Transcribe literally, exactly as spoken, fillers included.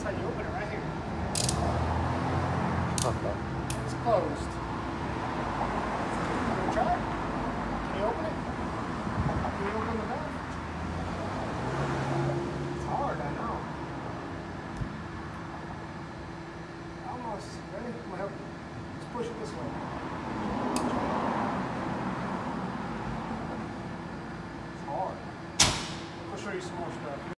how you open it, right here. It's closed. Can you try it? Can you open it? Can you open the valve? It's hard, I know. Almost. Ready? I'm gonna help you. Just push it this way. It's hard. I'll show you some more stuff.